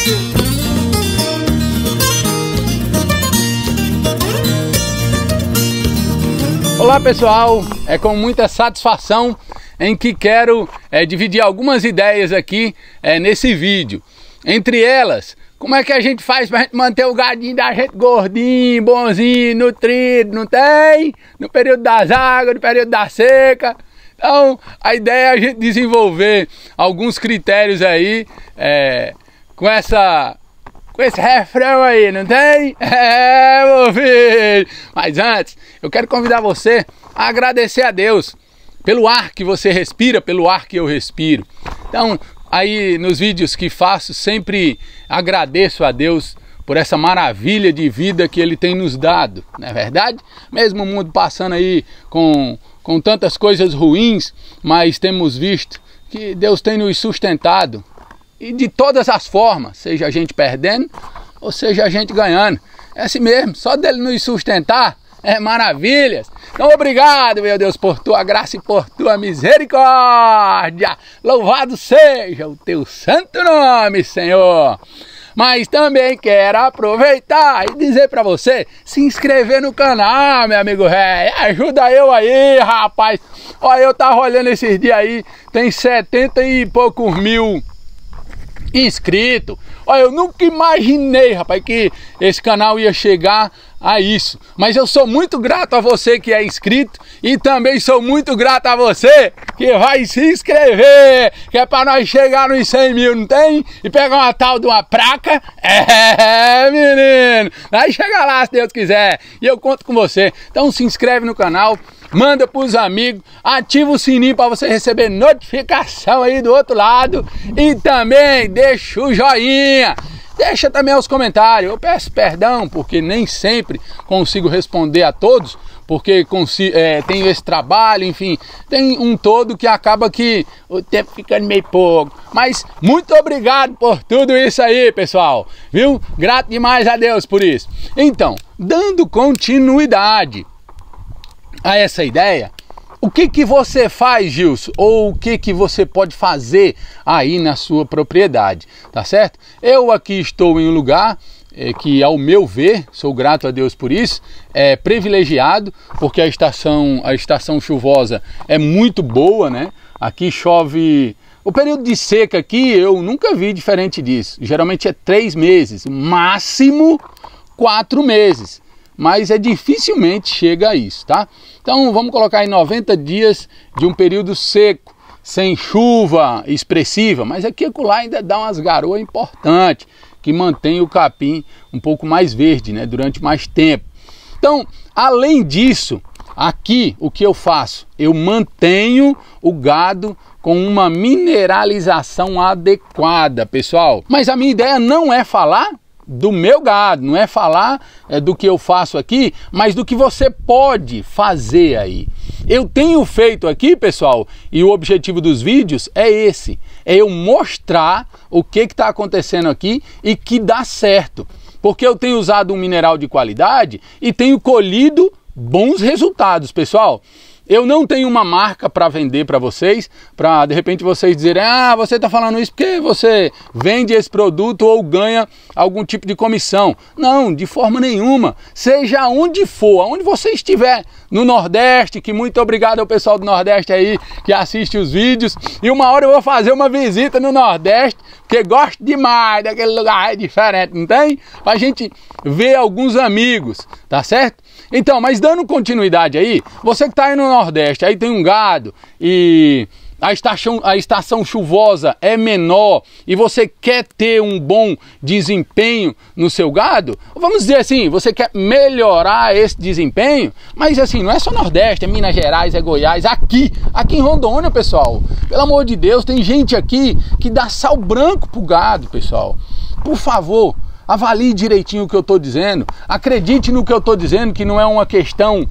Olá pessoal, é com muita satisfação em que quero dividir algumas ideias aqui nesse vídeo. Entre elas, como é que a gente faz para manter o gadinho da gente gordinho, bonzinho, nutrido, não tem? No período das águas, no período da seca. Então, a ideia é a gente desenvolver alguns critérios aí com esse refrão aí, não tem? Meu filho! Mas antes, eu quero convidar você a agradecer a Deus pelo ar que você respira, pelo ar que eu respiro. Então, aí nos vídeos que faço, sempre agradeço a Deus por essa maravilha de vida que Ele tem nos dado, não é verdade? Mesmo o mundo passando aí com tantas coisas ruins, mas temos visto que Deus tem nos sustentado. E de todas as formas, seja a gente perdendo ou seja a gente ganhando. É assim mesmo, só dele nos sustentar é maravilhas. Então obrigado, meu Deus, por tua graça e por tua misericórdia. Louvado seja o teu santo nome, Senhor. Mas também quero aproveitar e dizer para você, se inscrever no canal, meu amigo velho. Ajuda eu aí, rapaz. Olha, eu tava olhando esses dias aí, tem 70 e poucos mil inscrito. Olha, eu nunca imaginei, rapaz, que esse canal ia chegar a isso. Mas eu sou muito grato a você que é inscrito e também sou muito grato a você que vai se inscrever, que é para nós chegar nos 100 mil, não tem? E pegar uma tal de uma placa. Menino, vai chegar lá se Deus quiser e eu conto com você. Então se inscreve no canal, manda para os amigos, ativa o sininho para você receber notificação aí do outro lado e também deixa o joinha, deixa também os comentários. Eu peço perdão porque nem sempre consigo responder a todos, porque tenho esse trabalho, enfim, tem um todo que acaba que o tempo ficando meio pouco. Mas muito obrigado por tudo isso aí, pessoal, viu? Grato demais a Deus por isso. Então, dando continuidade a essa ideia, o que você faz, Gilson? Ou o que você pode fazer aí na sua propriedade, tá certo? Eu aqui estou em um lugar que, ao meu ver, sou grato a Deus por isso, é privilegiado, porque a estação chuvosa é muito boa, né? Aqui chove. O período de seca aqui eu nunca vi diferente disso. Geralmente é 3 meses, máximo 4 meses. Mas dificilmente chega a isso, tá? Então vamos colocar aí 90 dias de um período seco, sem chuva expressiva, mas aqui e acolá ainda dá umas garoas importantes, que mantém o capim um pouco mais verde, né, durante mais tempo. Então, além disso, aqui o que eu faço? Eu mantenho o gado com uma mineralização adequada, pessoal. Mas a minha ideia não é falar do meu gado, não é falar do que eu faço aqui, mas do que você pode fazer aí. Eu tenho feito aqui, pessoal, e o objetivo dos vídeos é esse, é eu mostrar o que está acontecendo aqui e que dá certo, porque eu tenho usado um mineral de qualidade e tenho colhido bons resultados, pessoal. Eu não tenho uma marca para vender para vocês, para de repente vocês dizerem, ah, você está falando isso porque você vende esse produto ou ganha algum tipo de comissão. Não, de forma nenhuma. Seja onde for, aonde você estiver, no Nordeste, que muito obrigado ao pessoal do Nordeste aí que assiste os vídeos. E uma hora eu vou fazer uma visita no Nordeste, porque gosto demais daquele lugar diferente, não tem? Pra gente ver alguns amigos, tá certo? Então, mas dando continuidade aí, você que está aí no Nordeste, aí tem um gado e a estação chuvosa é menor e você quer ter um bom desempenho no seu gado, vamos dizer assim, você quer melhorar esse desempenho, mas assim, não é só Nordeste, é Minas Gerais, é Goiás, aqui em Rondônia, pessoal, pelo amor de Deus, tem gente aqui que dá sal branco pro gado, pessoal. Por favor, avalie direitinho o que eu estou dizendo, acredite no que eu estou dizendo, que não é uma questão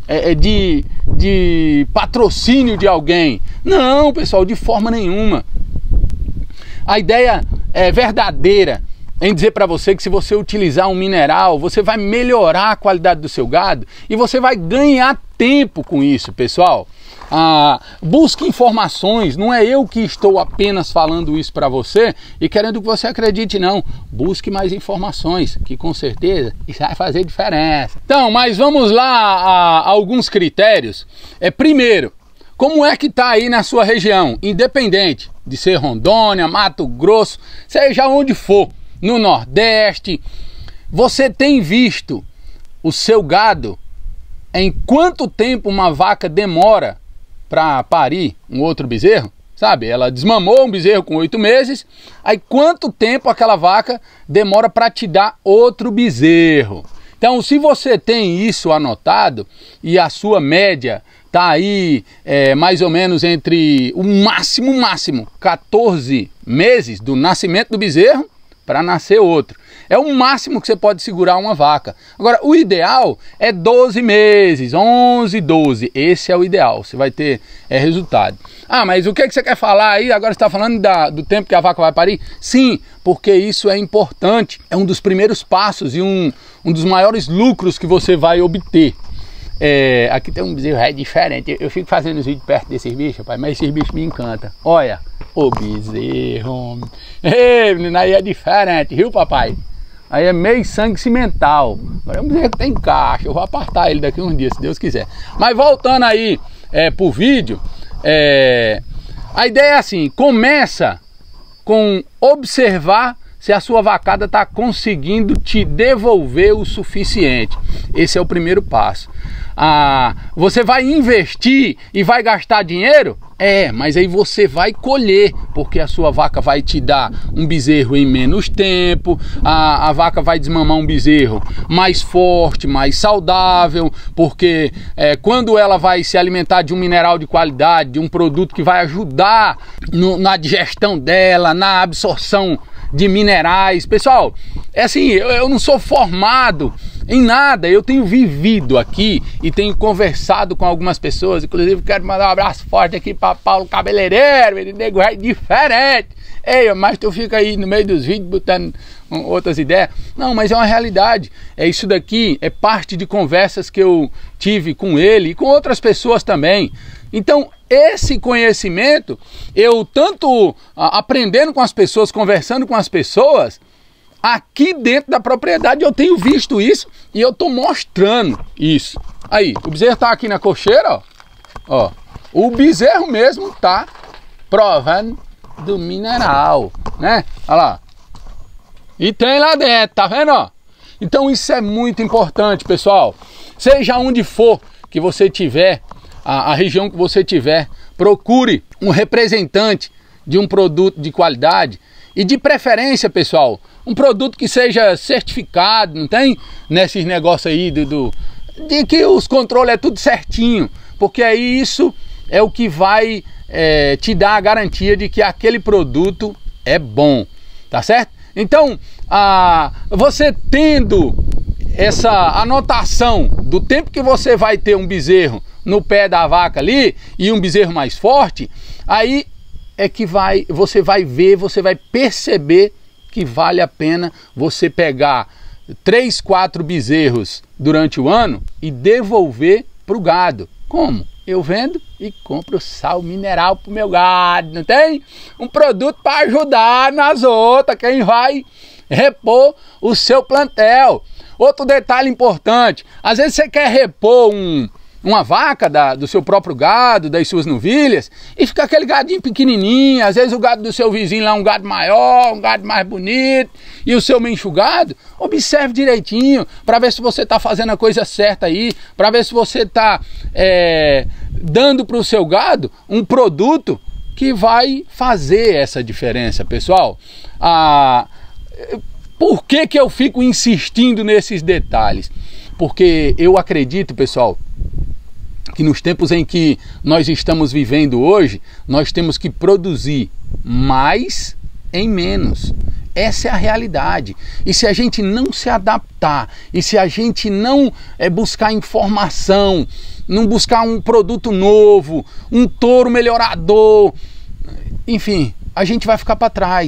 de patrocínio de alguém. Não, pessoal, de forma nenhuma. A ideia é verdadeira em dizer para você que se você utilizar um mineral, você vai melhorar a qualidade do seu gado e você vai ganhar tempo com isso, pessoal. Busque informações, não é eu que estou apenas falando isso para você e querendo que você acredite, não. Busque mais informações, que com certeza isso vai fazer diferença. Então, mas vamos lá a alguns critérios. Primeiro, como é que está aí na sua região, independente de ser Rondônia, Mato Grosso, seja onde for, no Nordeste, você tem visto o seu gado, em quanto tempo uma vaca demora para parir um outro bezerro? Sabe, ela desmamou um bezerro com 8 meses, aí quanto tempo aquela vaca demora para te dar outro bezerro? Então, se você tem isso anotado e a sua média tá aí mais ou menos entre o máximo 14 meses do nascimento do bezerro para nascer outro. É o máximo que você pode segurar uma vaca. Agora, o ideal é 12 meses, 11, 12. Esse é o ideal, você vai ter resultado. Mas o que você quer falar aí? Agora você está falando do tempo que a vaca vai parir? Sim, porque isso é importante. É um dos primeiros passos e um dos maiores lucros que você vai obter. Aqui tem um bezerro diferente. Eu fico fazendo os vídeos perto desses bichos, rapaz, mas esses bichos me encantam. Olha, o bezerro. Ei, menina, aí é diferente, viu, papai? Aí é meio sangue cimental. Agora é um bezerro que tem caixa. Eu vou apartar ele daqui uns dias, se Deus quiser. Mas voltando aí pro vídeo, a ideia é assim: começa com observar se a sua vacada está conseguindo te devolver o suficiente. Esse é o primeiro passo. Você vai investir e vai gastar dinheiro? Mas aí você vai colher, porque a sua vaca vai te dar um bezerro em menos tempo, a vaca vai desmamar um bezerro mais forte, mais saudável, porque quando ela vai se alimentar de um mineral de qualidade, de um produto que vai ajudar na digestão dela, na absorção de minerais. Pessoal, assim, eu não sou formado em nada, eu tenho vivido aqui e tenho conversado com algumas pessoas, inclusive quero mandar um abraço forte aqui para Paulo Cabeleireiro, ele nego é diferente. Mas tu fica aí no meio dos vídeos botando outras ideias. Não, mas é uma realidade. Isso daqui é parte de conversas que eu tive com ele e com outras pessoas também. Então, esse conhecimento, eu tanto aprendendo com as pessoas, conversando com as pessoas, aqui dentro da propriedade eu tenho visto isso e eu estou mostrando isso. Aí, o bezerro está aqui na cocheira, ó. O bezerro mesmo está provando do mineral, né? Olha lá. E tem lá dentro, tá vendo, ó? Então isso é muito importante, pessoal. Seja onde for que você tiver, a região que você tiver, procure um representante de um produto de qualidade e de preferência, pessoal, um produto que seja certificado, não tem nesses negócios aí de que os controles é tudo certinho, porque aí isso é o que vai te dar a garantia de que aquele produto é bom, tá certo? Então, você tendo essa anotação do tempo que você vai ter um bezerro no pé da vaca ali e um bezerro mais forte, aí é que você vai ver, você vai perceber que vale a pena você pegar 3, 4 bezerros durante o ano e devolver para o gado. Como? Eu vendo e compro sal mineral para o meu gado, não tem? Um produto para ajudar nas outras, quem vai repor o seu plantel. Outro detalhe importante, às vezes você quer repor uma vaca do seu próprio gado, das suas novilhas, e fica aquele gadinho pequenininho, às vezes o gado do seu vizinho lá é um gado maior, um gado mais bonito, e o seu meio enxugado. Observe direitinho, para ver se você está fazendo a coisa certa aí, para ver se você está dando para o seu gado um produto que vai fazer essa diferença, pessoal. Por que eu fico insistindo nesses detalhes? Porque eu acredito, pessoal, que nos tempos em que nós estamos vivendo hoje, nós temos que produzir mais em menos. Essa é a realidade. E se a gente não se adaptar, e se a gente não buscar informação, não buscar um produto novo, um touro melhorador, enfim, a gente vai ficar para trás.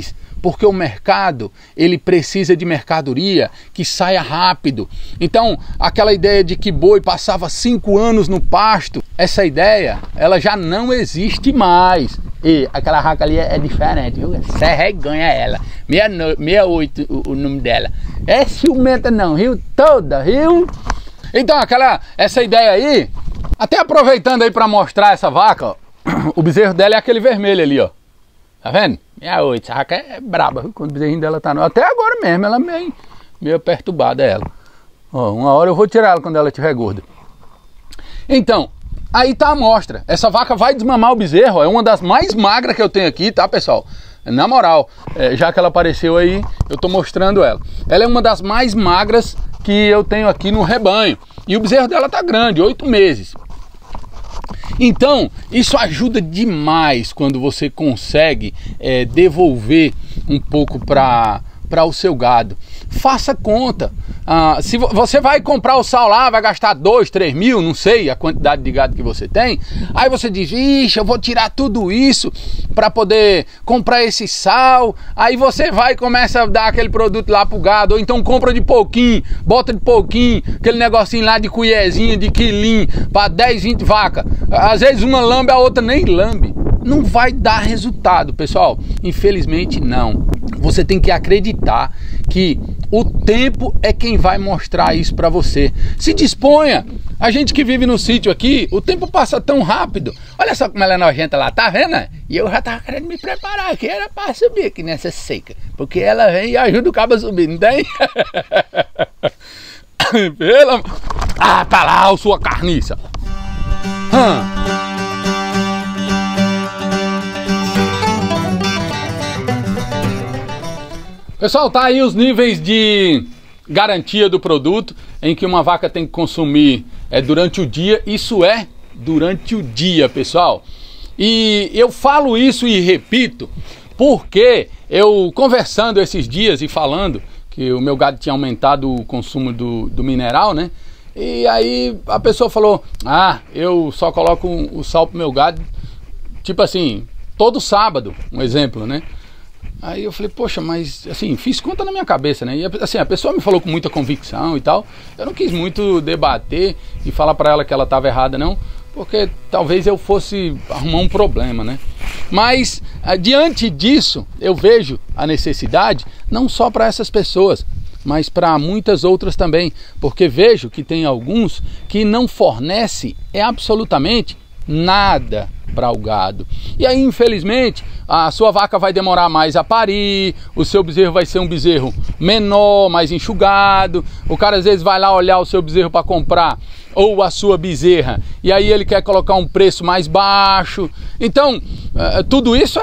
porque o mercado, ele precisa de mercadoria que saia rápido. Então, aquela ideia de que boi passava 5 anos no pasto, essa ideia, ela já não existe mais. E aquela vaca ali é diferente, viu? Serra ganha ela. 68 o nome dela. É ciumenta não, viu? Toda, viu? Então, essa ideia aí, até aproveitando aí para mostrar essa vaca, ó, o bezerro dela é aquele vermelho ali, ó. Tá vendo? 68, essa vaca é braba, viu? Quando o bezerrinho dela tá... Até agora mesmo, ela é meio perturbada, ela. Ó, uma hora eu vou tirar ela quando ela estiver gorda. Então, aí tá a amostra. Essa vaca vai desmamar o bezerro, é uma das mais magras que eu tenho aqui, tá, pessoal? Na moral, já que ela apareceu aí, eu tô mostrando ela. Ela é uma das mais magras que eu tenho aqui no rebanho. E o bezerro dela tá grande, 8 meses. Então, isso ajuda demais quando você consegue devolver um pouco para o seu gado. Faça conta. Se você vai comprar o sal lá, vai gastar 2, 3 mil, não sei a quantidade de gado que você tem. Aí você diz, ixi, eu vou tirar tudo isso para poder comprar esse sal. Aí você vai e começa a dar aquele produto lá pro gado. Ou então compra de pouquinho, bota de pouquinho, aquele negocinho lá de colherzinha, de quilinho, para 10, 20 vacas. Às vezes uma lambe, a outra nem lambe. Não vai dar resultado, pessoal. Infelizmente não. Você tem que acreditar que o tempo é quem vai mostrar isso para você. Se disponha. A gente que vive no sítio aqui, o tempo passa tão rápido. Olha só como ela é nojenta lá, tá vendo? E eu já tava querendo me preparar aqui, era para subir aqui nessa seca. Porque ela vem e ajuda o cabo a subir, não tem? Ah, tá lá, sua carniça. Pessoal, tá aí os níveis de garantia do produto, em que uma vaca tem que consumir durante o dia. Isso é durante o dia, pessoal. E eu falo isso e repito, porque eu conversando esses dias e falando que o meu gado tinha aumentado o consumo do mineral, né? E aí a pessoa falou, eu só coloco o sal pro meu gado, tipo assim, todo sábado, um exemplo, né? Aí eu falei, poxa, mas assim, fiz conta na minha cabeça, né? E assim, a pessoa me falou com muita convicção e tal. Eu não quis muito debater e falar para ela que ela estava errada, não, porque talvez eu fosse arrumar um problema, né? Mas diante disso, eu vejo a necessidade não só para essas pessoas, mas para muitas outras também, porque vejo que tem alguns que não fornecem absolutamente nada para o gado. E aí, infelizmente, a sua vaca vai demorar mais a parir, o seu bezerro vai ser um bezerro menor, mais enxugado. O cara às vezes vai lá olhar o seu bezerro para comprar, ou a sua bezerra, e aí ele quer colocar um preço mais baixo. Então, tudo isso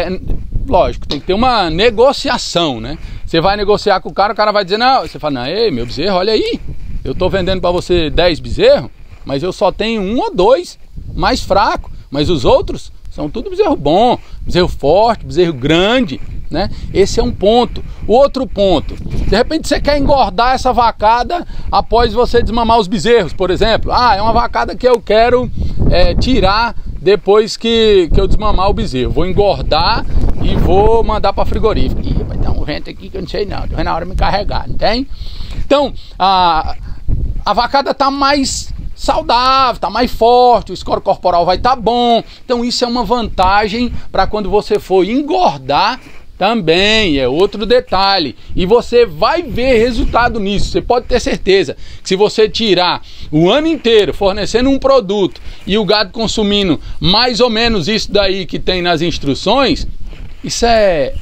lógico, tem que ter uma negociação, né? Você vai negociar com o cara vai dizer, não, você fala, não, ei, meu bezerro, olha aí, eu tô vendendo para você 10 bezerros, mas eu só tenho 1 ou 2 mais fraco, mas os outros são tudo bezerro bom, bezerro forte, bezerro grande, né? Esse é um ponto. O outro ponto, de repente você quer engordar essa vacada após você desmamar os bezerros, por exemplo. É uma vacada que eu quero tirar depois que eu desmamar o bezerro. Vou engordar e vou mandar para frigorífico. Ih, vai dar um vento aqui que eu não sei não, tô na hora de me carregar, não tem? Então, a vacada tá mais saudável, tá mais forte, o score corporal vai estar bom. Então isso é uma vantagem para quando você for engordar também, é outro detalhe. E você vai ver resultado nisso, você pode ter certeza que se você tirar o ano inteiro fornecendo um produto e o gado consumindo mais ou menos isso daí que tem nas instruções, isso é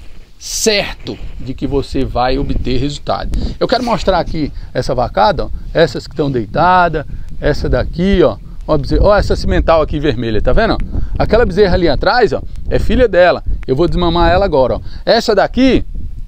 certo de que você vai obter resultado. Eu quero mostrar aqui essa vacada, ó, essas que estão deitadas, essa daqui, ó, essa cimental aqui vermelha, tá vendo? Aquela bezerra ali atrás, ó, é filha dela. Eu vou desmamar ela agora, ó. Essa daqui,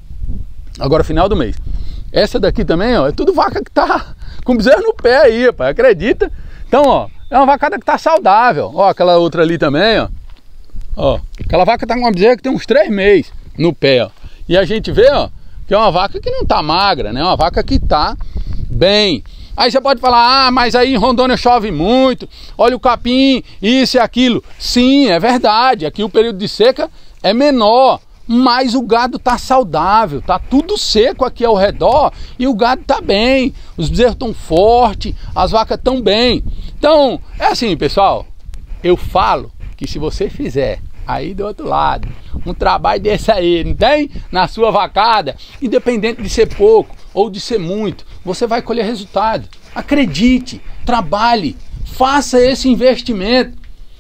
agora final do mês. Essa daqui também, ó, é tudo vaca que tá com bezerro no pé aí, rapaz, acredita? Então, ó, é uma vacada que tá saudável. Ó, aquela outra ali também, ó. Ó, aquela vaca tá com uma bezerra que tem uns 3 meses no pé, ó. E a gente vê, ó, que é uma vaca que não tá magra, né? É uma vaca que tá bem. Aí você pode falar, mas aí em Rondônia chove muito, olha o capim, isso e aquilo. Sim, é verdade, aqui o período de seca é menor, mais o gado tá saudável, tá tudo seco aqui ao redor e o gado tá bem, os bezerros estão fortes, as vacas estão bem. Então, é assim, pessoal, eu falo que se você fizer aí do outro lado um trabalho desse aí, não tem? Na sua vacada, independente de ser pouco ou de ser muito, você vai colher resultado. Acredite, trabalhe, faça esse investimento.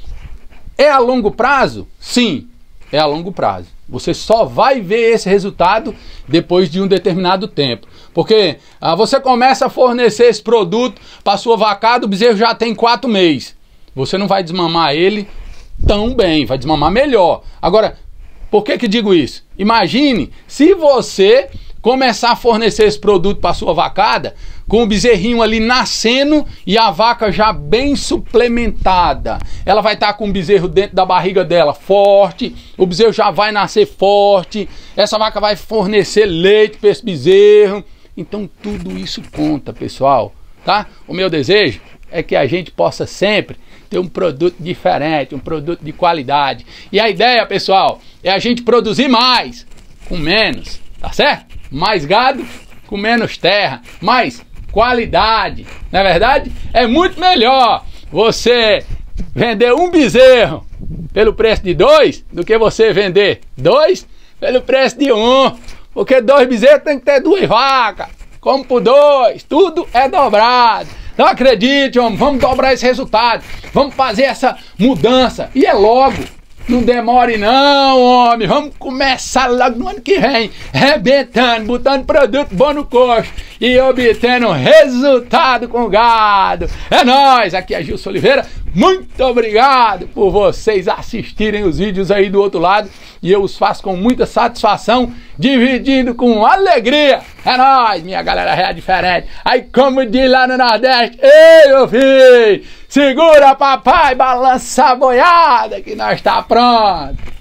É a longo prazo? Sim, é a longo prazo. Você só vai ver esse resultado depois de um determinado tempo. Porque você começa a fornecer esse produto para a sua vacada, o bezerro já tem 4 meses. Você não vai desmamar ele tão bem, vai desmamar melhor. Agora, por que digo isso? Imagine se você começar a fornecer esse produto para a sua vacada com o bezerrinho ali nascendo e a vaca já bem suplementada. Ela vai estar com o bezerro dentro da barriga dela forte, o bezerro já vai nascer forte, essa vaca vai fornecer leite para esse bezerro. Então tudo isso conta, pessoal, tá? O meu desejo é que a gente possa sempre ter um produto diferente, um produto de qualidade. E a ideia, pessoal, é a gente produzir mais com menos, tá certo? Mais gado com menos terra, mais qualidade, não é verdade? É muito melhor você vender um bezerro pelo preço de 2 do que você vender 2 pelo preço de 1, porque 2 bezerros tem que ter 2 vacas, como por 2, tudo é dobrado. Então acredite, homem, vamos dobrar esse resultado, vamos fazer essa mudança e é logo. Não demore não, homem, vamos começar logo no ano que vem, rebentando, botando produto bom no coxo e obtendo resultado com o gado. É nóis, aqui é Gilson Oliveira, muito obrigado por vocês assistirem os vídeos aí do outro lado e eu os faço com muita satisfação, dividindo com alegria. É nóis, minha galera é diferente. Aí como diz lá no Nordeste, ei meu filho, segura papai, balança a boiada que nós tá pronto.